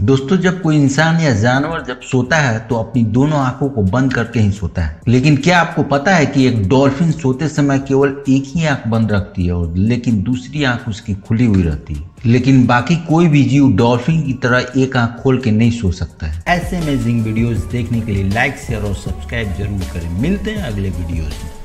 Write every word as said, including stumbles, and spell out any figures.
दोस्तों, जब कोई इंसान या जानवर जब सोता है तो अपनी दोनों आंखों को बंद करके ही सोता है। लेकिन क्या आपको पता है कि एक डॉल्फिन सोते समय केवल एक ही आंख बंद रखती है और लेकिन दूसरी आंख उसकी खुली हुई रहती है। लेकिन बाकी कोई भी जीव डॉल्फिन की तरह एक आंख खोल के नहीं सो सकता है। ऐसे अमेजिंग वीडियोस देखने के लिए लाइक शेयर और सब्सक्राइब जरूर करें। मिलते हैं अगले वीडियोस में।